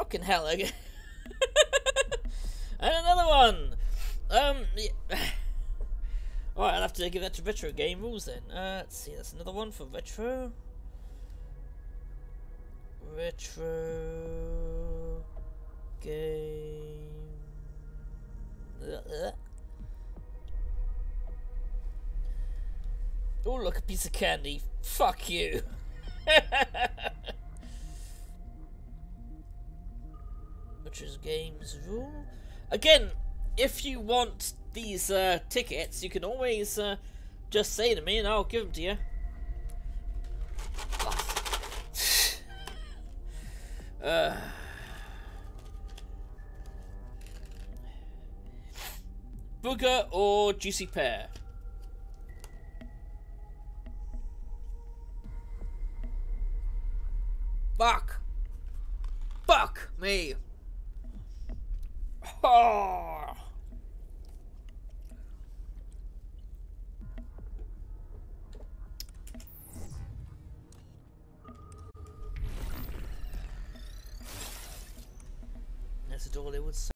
Fucking hell again. And another one. Yeah. Alright, I'll have to give that to retro game rules then. Let's see, that's another one for retro. Retro game. Oh, look, a piece of candy. Fuck you. Which is games rule. Again, if you want these tickets, you can always just say to me and I'll give them to you. Booger or juicy pear? Fuck! Fuck me! Oh. That's all they would say.